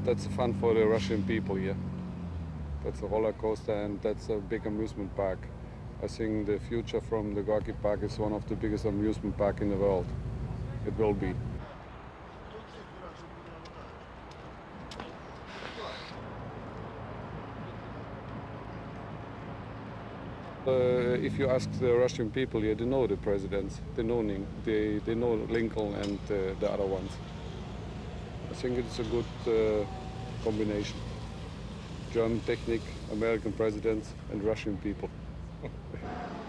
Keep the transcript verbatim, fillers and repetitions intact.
that's fun for the Russian people here. That's a roller coaster and that's a big amusement park. I think the future from the Gorky Park is one of the biggest amusement parks in the world. It will be. Uh, if you ask the Russian people here, they know the presidents, they know Ning, they, they know Lincoln and uh, the other ones. I think it's a good uh, combination. German technique, American presidents and Russian people.